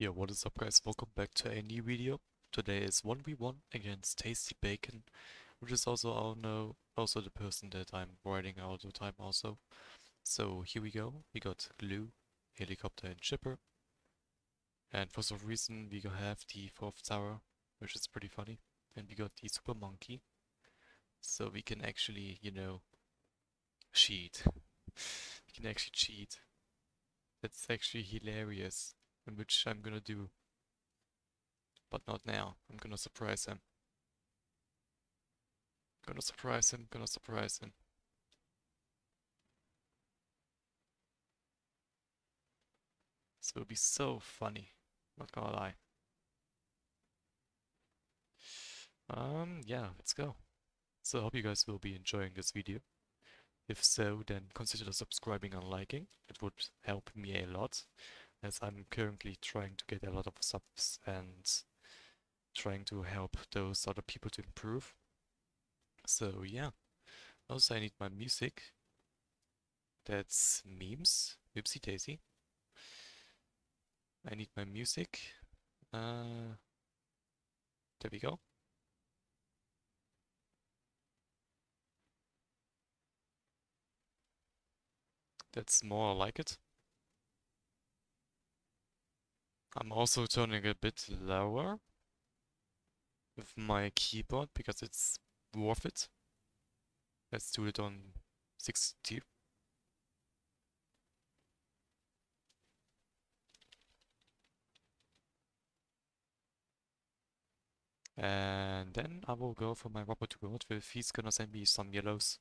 Yo, what is up guys? Welcome back to a new video. Today is 1v1 against Tasty Bacon, which is also also the person that I'm writing all the time also. So here we go. We got Glue, Helicopter and Chipper. And for some reason we have the 4th tower, which is pretty funny. And we got the Super Monkey. So we can actually, cheat. We can actually cheat. That's actually hilarious. And which I'm gonna do. But not now. I'm gonna surprise him. Gonna surprise him, gonna surprise him. This will be so funny. Not gonna lie. Yeah, let's go. So I hope you guys will be enjoying this video. If so, then consider subscribing and liking. It would help me a lot, as I'm currently trying to get a lot of subs and trying to help those other people to improve. So yeah. Also I need my music. That's memes. Oopsie daisy. I need my music. There we go. That's more like it. I'm also turning a bit lower with my keyboard because it's worth it. Let's do it on 60. And then I will go for my Robert World if he's gonna send me some yellows.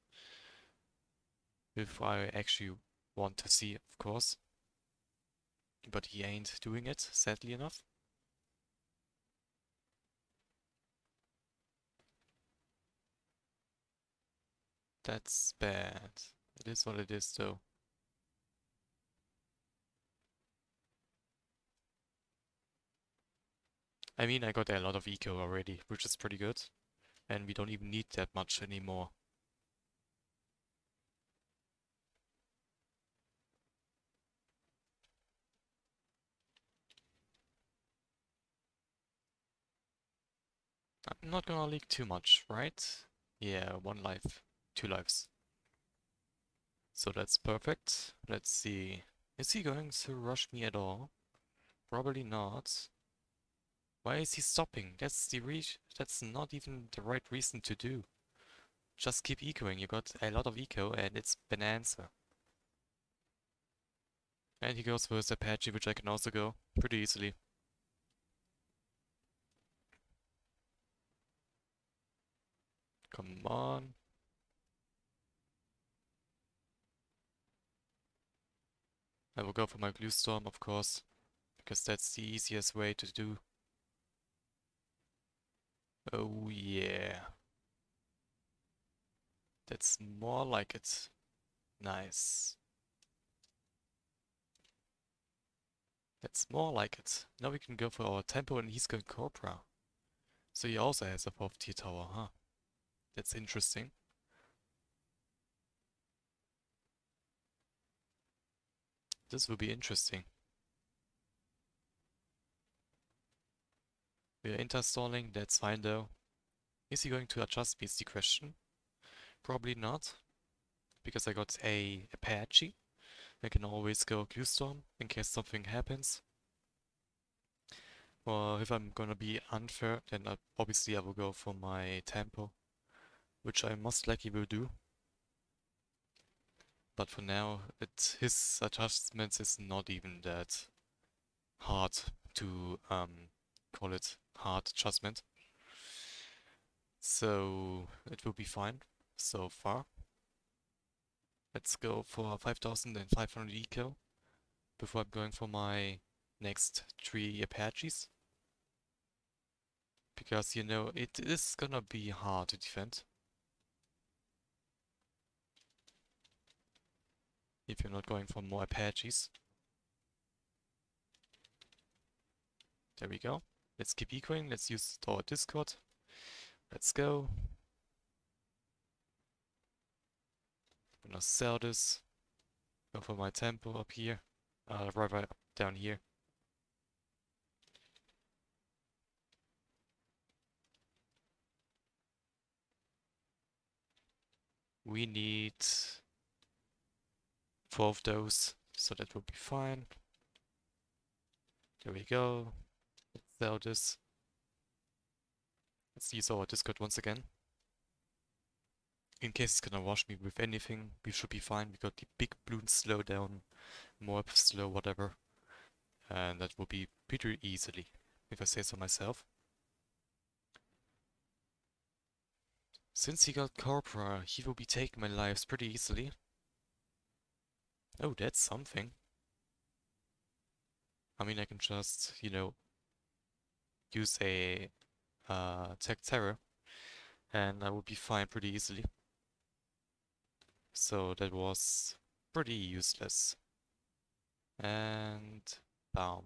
If I actually want to see, of course. But he ain't doing it, sadly enough. That's bad. It is what it is though. I mean, I got a lot of eco already, which is pretty good. And we don't even need that much anymore. I'm not gonna leak too much, right? Yeah, 1 life, 2 lives. So that's perfect. Let's see. Is he going to rush me at all? Probably not. Why is he stopping? That's not even the right reason to do. Just keep ecoing. You got a lot of eco and it's Bonanza. And he goes for his Apache, which I can also go pretty easily. Come on. I will go for my Glue Storm, of course, because that's the easiest way to do. Oh yeah. That's more like it. Nice. That's more like it. Now we can go for our tempo and he's going Cobra. So he also has a 4th tier tower, huh? That's interesting. This will be interesting. We are interstalling, that's fine though. Is he going to adjust me is the question. Probably not. Because I got a Apache. I can always go Glue Storm in case something happens. Or if I'm gonna be unfair, then obviously I will go for my tempo, which I most likely will do. But for now, his adjustments is not even that hard to call it hard adjustment. So it will be fine so far. Let's go for 5500 eco before I'm going for my next 3 Apaches. Because, you know, it is gonna be hard to defend. If you're not going for more Apaches. There we go. Let's keep ecoing. Let's use our Discord. Let's go. I'm gonna sell this. Go for my tempo up here. Right up down here. We need 4 of those, so that will be fine. There we go. Let's sell this. Let's use our Discord once again. In case it's gonna rush me with anything, we should be fine. We got the big balloon slowdown, more slow, whatever. And that will be pretty easily, if I say so myself. Since he got Corpora, he will be taking my lives pretty easily. Oh, that's something. I mean, I can just, you know, use a Tech Terror, and I will be fine pretty easily. So that was pretty useless. And bam.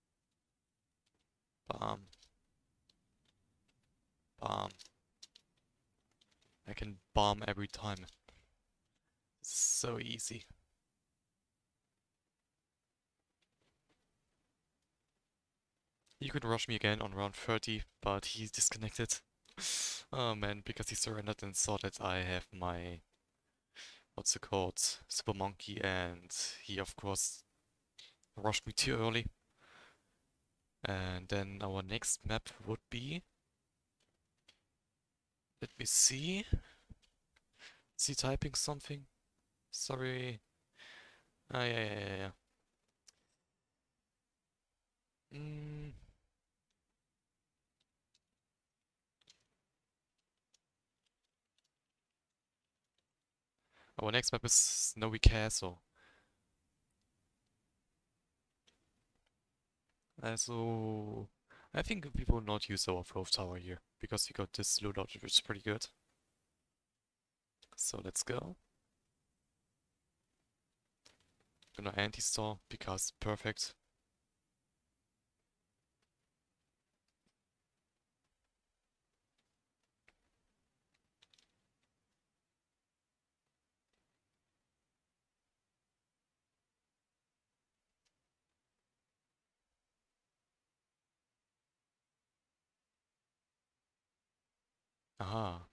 Bam. Bam. I can bomb every time. It's so easy. He could rush me again on round 30, but he's disconnected. Oh man, because he surrendered and saw that I have my, what's it called, Super Monkey, and he of course rushed me too early. And then our next map would be, let me see. Is he typing something? Sorry. Ah, yeah. Mm. Our next map is Snowy Castle. So I think we will not use our 4th tower here, because we got this loadout, which is pretty good. So let's go. Gonna anti-stall, because perfect. Aha.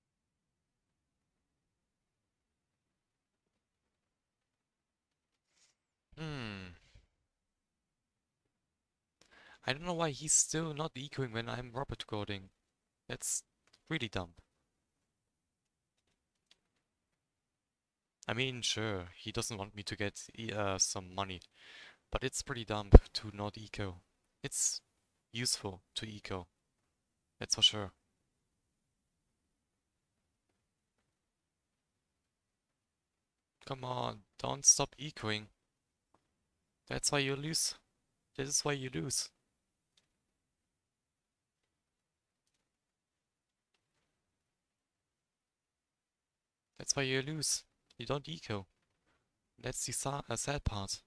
I don't know why he's still not ecoing when I'm Robert coding. That's really dumb. I mean, sure, he doesn't want me to get some money, but it's pretty dumb to not eco. It's useful to eco, that's for sure. Come on, don't stop ecoing. That's why you lose. This is why you lose. That's why you lose. You don't eco. That's the sad part.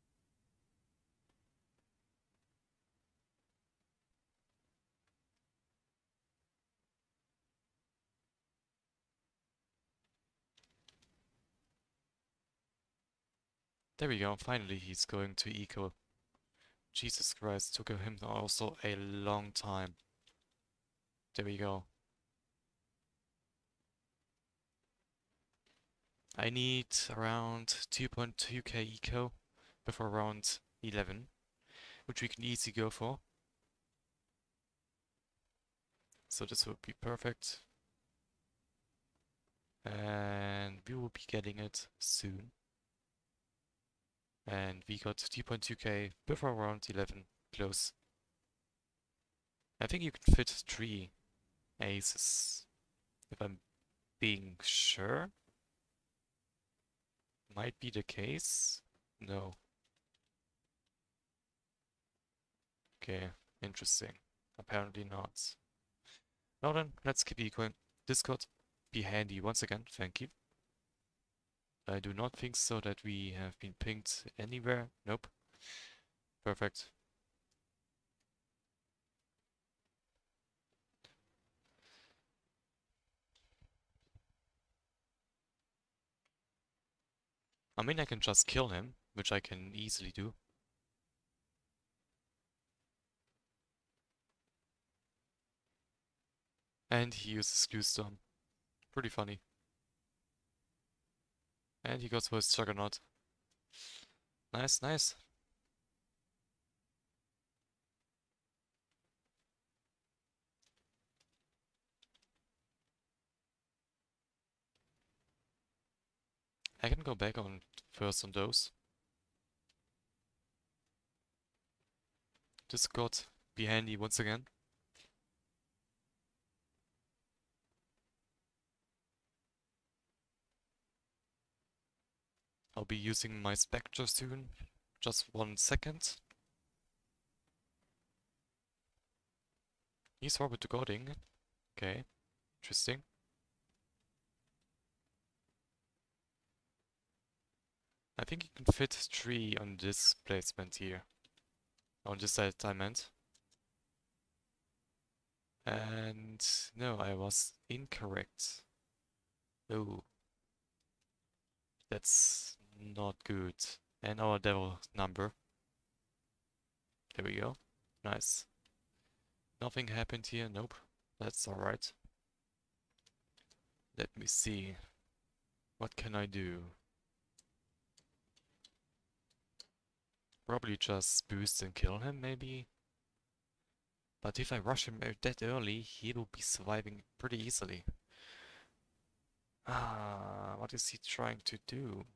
There we go, finally he's going to eco. Jesus Christ, took him also a long time. There we go. I need around 2.2k eco before round 11, which we can easily go for. So this would be perfect. And we will be getting it soon. And we got 2.2k before round 11, close. I think you can fit 3 aces, if I'm being sure. Might be the case. No. Okay, interesting. Apparently not. Now then, let's keep equaling. Discord, be handy once again, thank you. I do not think so that we have been pinged anywhere. Nope. Perfect. I mean, I can just kill him, which I can easily do. And he uses Glue Storm. Pretty funny. And he goes for his Juggernaut. Nice, nice. I can go back on first on those. This could be handy once again. I'll be using my Spectre soon. Just 1 second. He's Robert to Goding. Okay, interesting. I think you can fit 3 on this placement here. On this side I meant. And no, I was incorrect. Oh, that's not good. And our devil number. There we go. Nice. Nothing happened here. Nope. That's alright. Let me see. What can I do? Probably just boost and kill him, maybe? But if I rush him that early, he will be surviving pretty easily. Ah, what is he trying to do?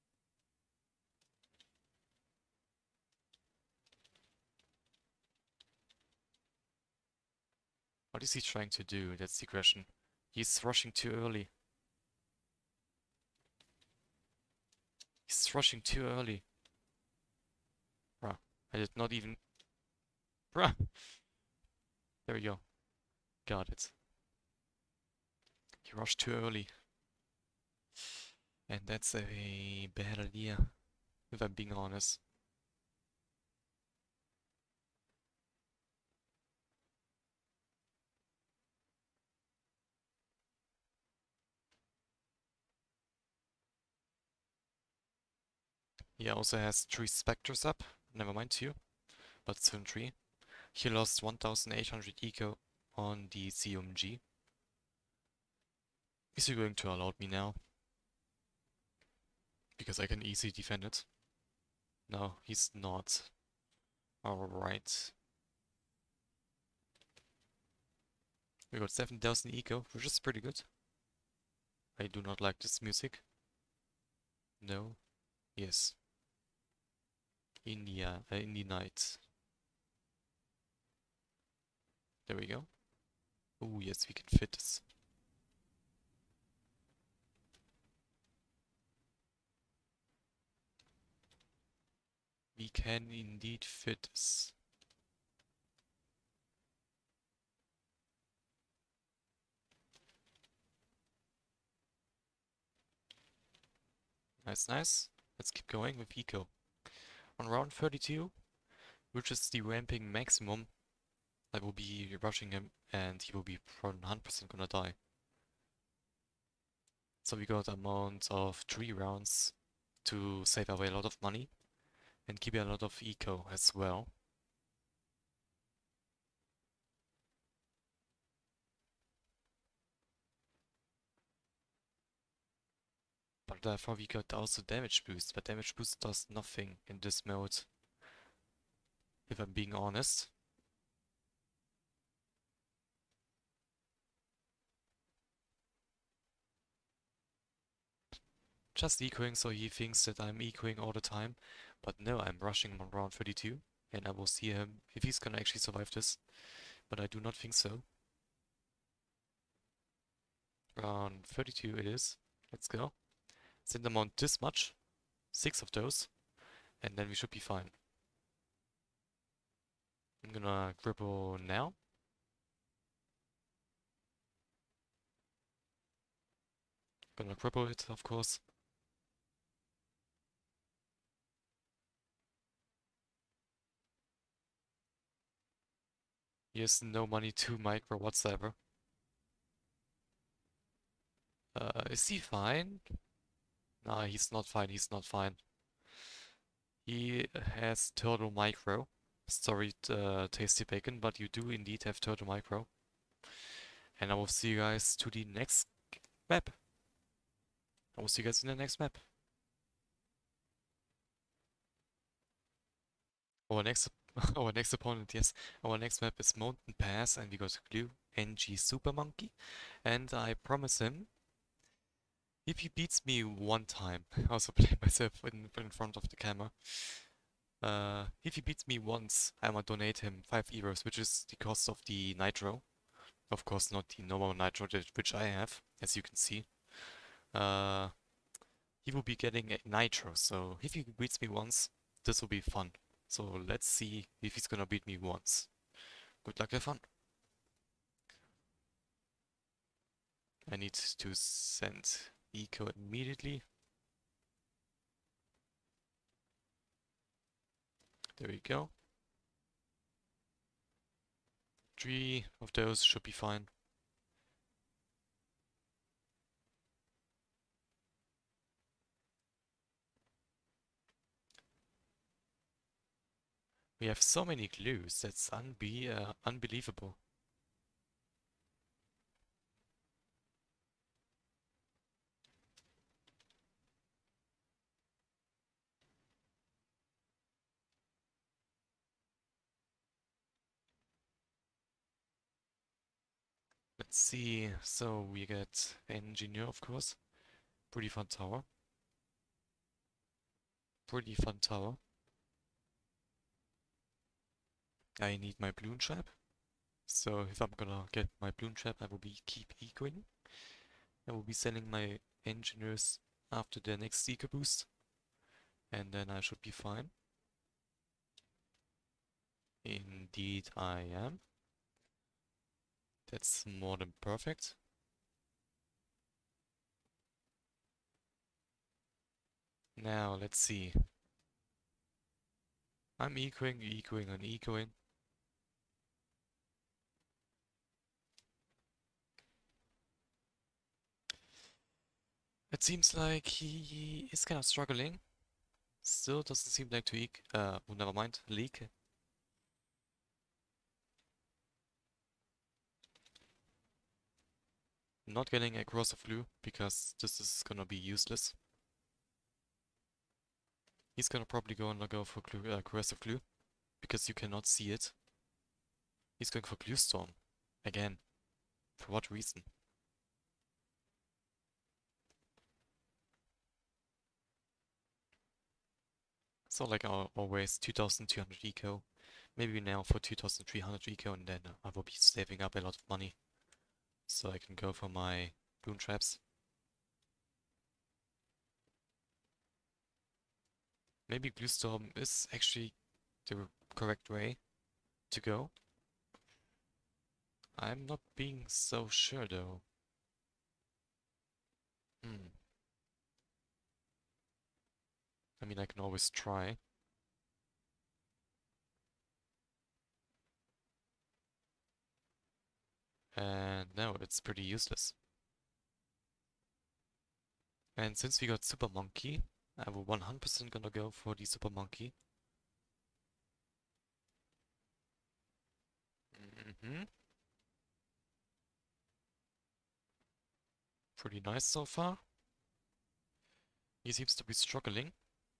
What is he trying to do? That's the question. He's rushing too early. He's rushing too early. Bruh, I did not even... Bruh! There we go. Got it. He rushed too early. And that's a bad idea, if I'm being honest. He also has 3 Spectres up. Never mind 2, but still 3. He lost 1800 eco on the CMG. Is he going to allow me now? Because I can easily defend it. No, he's not. Alright. We got 7000 eco, which is pretty good. I do not like this music. No. Yes. India, Indie Night. There we go. Oh yes, we can fit this. We can indeed fit this. Nice, nice. Let's keep going with eco. On round 32, which is the ramping maximum, I will be rushing him and he will be 100% gonna die. So we got amount of 3 rounds to save away a lot of money and keep a lot of eco as well. But therefore we got also damage boost, but damage boost does nothing in this mode, if I'm being honest. Just ecoing so he thinks that I'm ecoing all the time, but no, I'm rushing him on round 32 and I will see him if he's gonna actually survive this, but I do not think so. Round 32 it is. Let's go. Send them on this much, 6 of those, and then we should be fine. I'm gonna cripple now. Gonna cripple it, of course. He has no money to micro whatsoever. Is he fine? Nah, he's not fine, he's not fine. He has turtle micro. Sorry, tasty bacon, but you do indeed have turtle micro. And I will see you guys to the next map. I will see you guys in the next map. Our next our next opponent, yes. Our next map is Mountain Pass and we got Glue NG Super Monkey. And I promise him if he beats me one time, I also play myself in front of the camera. If he beats me once, I might donate him 5 euros, which is the cost of the Nitro. Of course, not the normal Nitro, which I have, as you can see. Uh, he will be getting a Nitro, so if he beats me once, this will be fun. So let's see if he's gonna beat me once. Good luck, have fun. I need to send eco immediately. There we go. 3 of those should be fine. We have so many glues, that's unbelievable. Let's see, so we get engineer, of course. Pretty fun tower. Pretty fun tower. I need my balloon trap. So if I'm gonna get my balloon trap, I will be keep ecoing. I will be sending my engineers after the next eco boost. And then I should be fine. Indeed I am. That's more than perfect. Now let's see. I'm ecoing, and ecoing. It seems like he is kind of struggling. Still doesn't seem like to oh, never mind, leak. Not getting a corrosive glue because this is gonna be useless. He's gonna probably go for glue, corrosive glue because you cannot see it. He's going for glue storm again. For what reason? So like always 2200 eco. Maybe now for 2300 eco and then I will be saving up a lot of money. So I can go for my balloon traps. Maybe glue storm is actually the correct way to go. I'm not being so sure though. I mean, I can always try. And no, it's pretty useless. And since we got Super Monkey, I will 100% gonna go for the Super Monkey. Pretty nice so far. He seems to be struggling.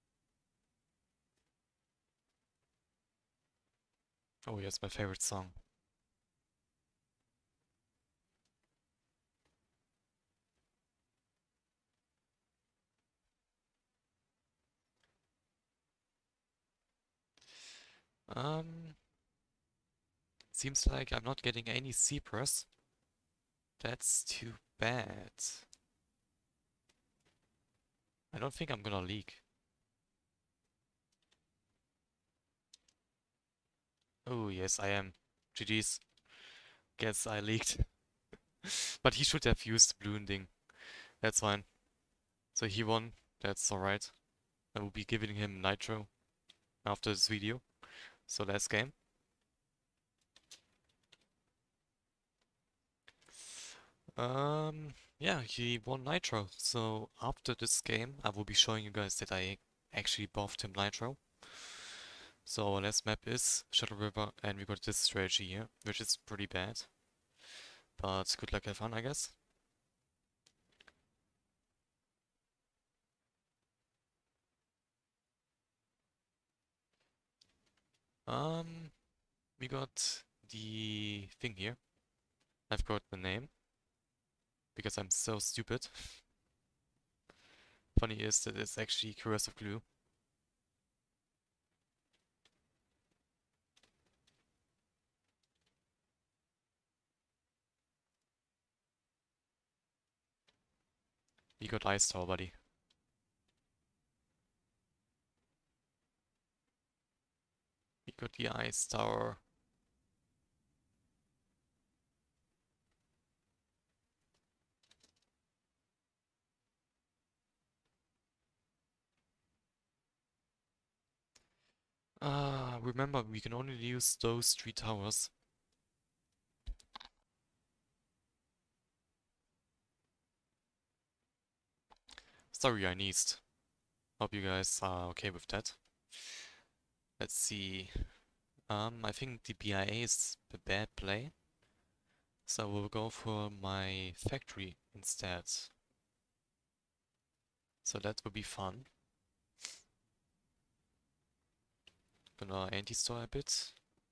Oh yes, my favorite song. Seems like I'm not getting any Cypress. That's too bad. I don't think I'm gonna leak. Oh yes, I am. GG's. Guess I leaked. But he should have used Bloonding. That's fine. So he won. That's alright. I will be giving him Nitro after this video. So last game. Yeah, he won Nitro. So after this game, I will be showing you guys that I actually buffed him Nitro. So our last map is Shadow River, and we got this strategy here, which is pretty bad. But good luck, have fun, I guess. We got the thing here. I've got the name because I'm so stupid. Funny is that it's actually corrosive glue. We got Ice Tower, buddy. We got the Ice Tower. Remember, we can only use those 3 towers. Sorry, I sneezed. Hope you guys are okay with that. Let's see. I think the BIA is a bad play. So we'll go for my factory instead. So that will be fun. Gonna anti-store a bit.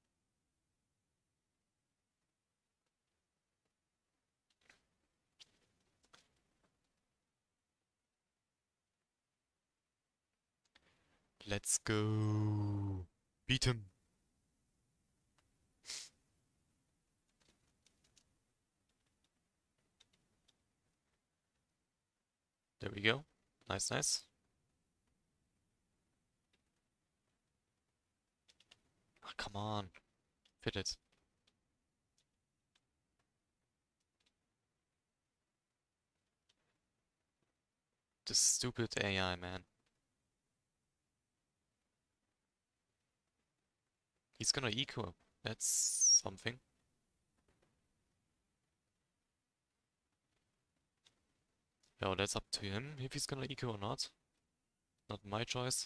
Let's go. Beat him. There we go. Nice, nice. Ah, come on. Fit it. This stupid AI, man. He's gonna eco. That's something. Yo, that's up to him if he's gonna eco or not. Not my choice.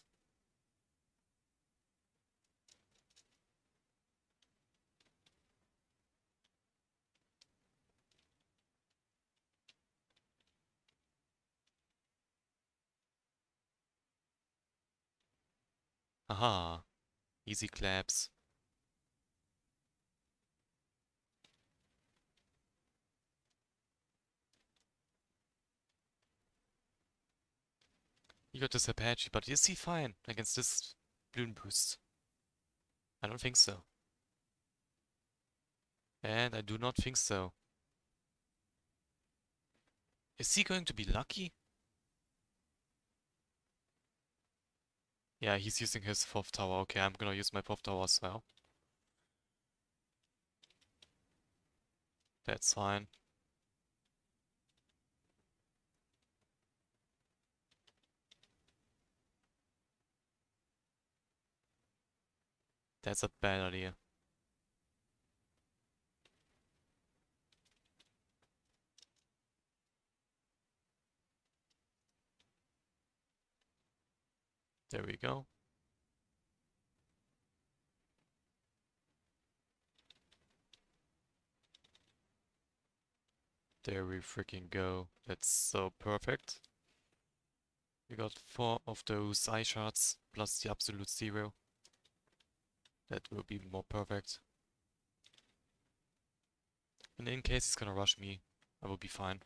Aha. Easy claps. He got this Apache, but is he fine against this balloon boost? I don't think so. And I do not think so. Is he going to be lucky? Yeah, he's using his 4th tower. Okay, I'm gonna use my 4th tower as well. That's fine. That's a bad idea. There we go. There we freaking go. That's so perfect. We got 4 of those eye shards plus the absolute 0. That will be more perfect. And in case he's gonna rush me, I will be fine.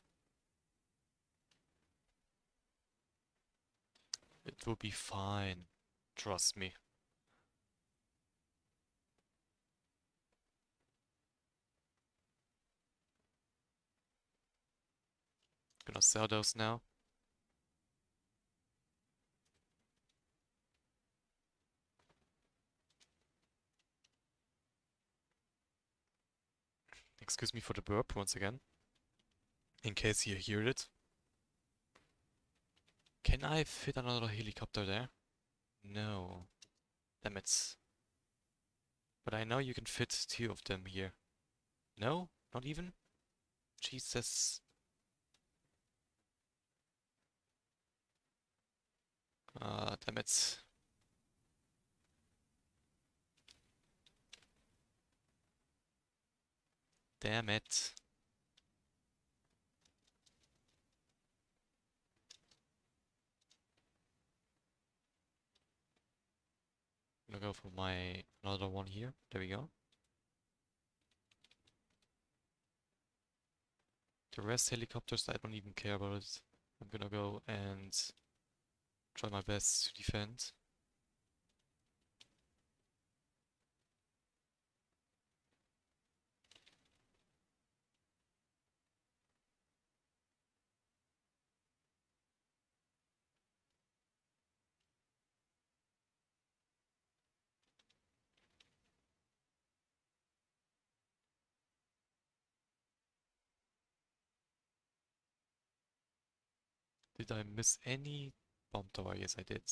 It will be fine. Trust me. Gonna sell those now. Excuse me for the burp once again. In case you hear it. Can I fit another helicopter there? No. Damn it. But I know you can fit 2 of them here. No? Not even? Jesus. Damn it. Damn it. I'm gonna go for my another one here. There we go. The rest helicopters, I don't even care about it. I'm gonna go and try my best to defend. Did I miss any bomb tower? Yes, I did.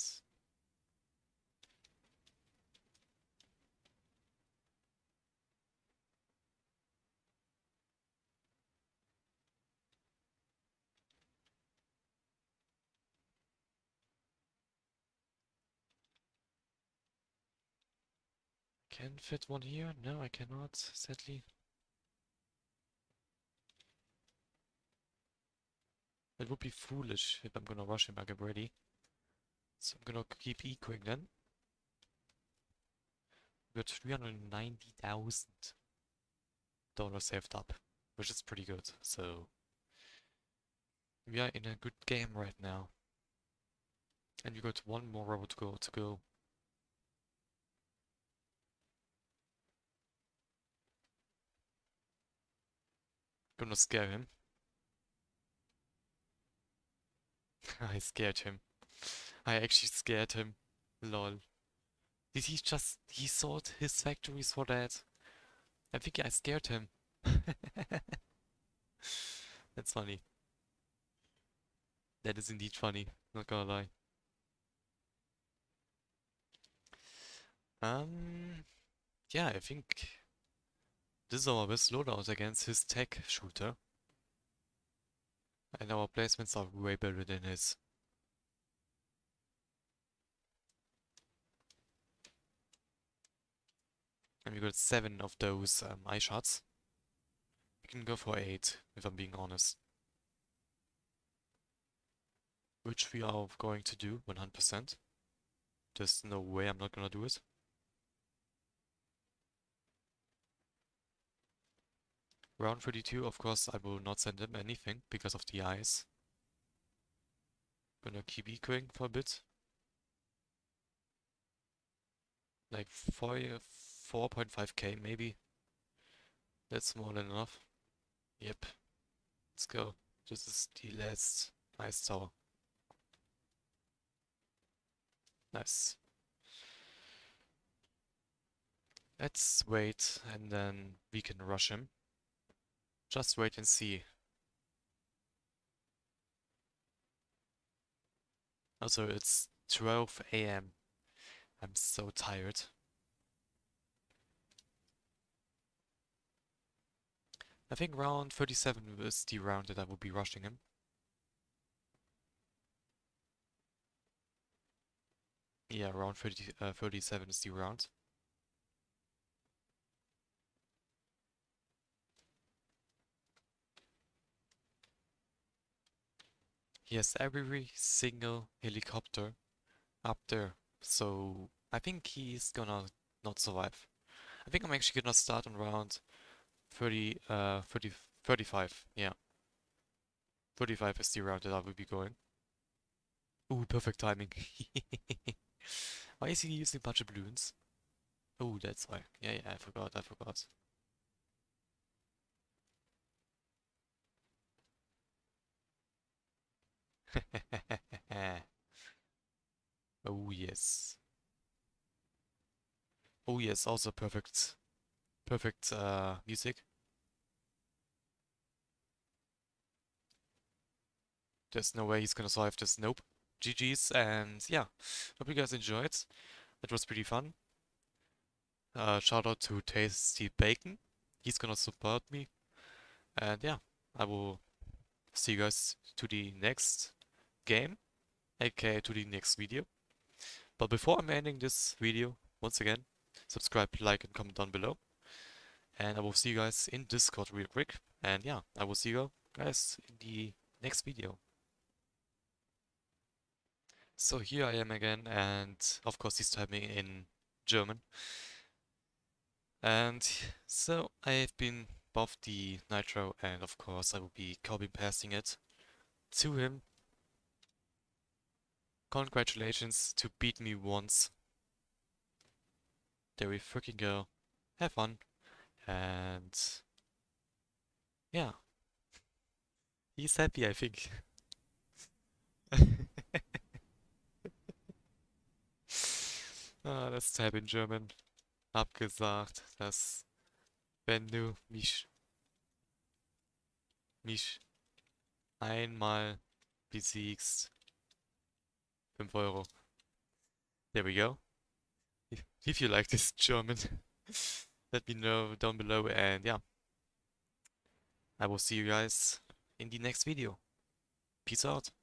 Can fit one here? No, I cannot, sadly. It would be foolish if I'm gonna rush him. I get ready. So I'm gonna keep ecoing then. We got $390,000 saved up, which is pretty good. So we are in a good game right now. And we got one more robot to go. Gonna scare him. I scared him. I actually scared him. Lol. Did he thought his factories for that? I think I scared him. That's funny. That is indeed funny, not gonna lie. Yeah, I think this is our best loadout against his tech shooter. And our placements are way better than his. And we got 7 of those eye shots. We can go for 8, if I'm being honest. Which we are going to do 100%. There's no way I'm not gonna do it. Round 32, of course, I will not send him anything because of the eyes. Gonna keep ecoing for a bit. Like 4.5k maybe. That's more than enough. Yep. Let's go. This is the last ice tower. Nice. Let's wait and then we can rush him. Just wait and see. Also, it's 12 AM. I'm so tired. I think round 37 is the round that I will be rushing him. Yeah, round 37 is the round. He has every single helicopter up there, so I think he's gonna not survive. I think I'm actually gonna start on round 35, yeah. 35 is the round that I will be going. Ooh, perfect timing. Why is he using a bunch of balloons? Oh, that's why. Yeah, I forgot. Oh, yes. Oh, yes, also perfect music. There's no way he's gonna survive this. Nope. GG's, and yeah, hope you guys enjoyed. It was pretty fun. Shout out to Tasty Bacon. He's gonna support me. And yeah, I will see you guys to the next game, aka to the next video. But before I'm ending this video, once again, subscribe, like, and comment down below. And I will see you guys in Discord real quick. And yeah, I will see you guys in the next video. So here I am again, and of course he's typing in German. And so I have been buffed the Nitro, and of course I will be copy pasting it to him. Congratulations to beat me once. There we freaking go. Have fun. And yeah, he's happy, I think. Das Tab in German. Hab gesagt, dass wenn du mich einmal besiegst, 5 Euro. There we go. If you like this German, let me know down below, and yeah, I will see you guys in the next video. Peace out.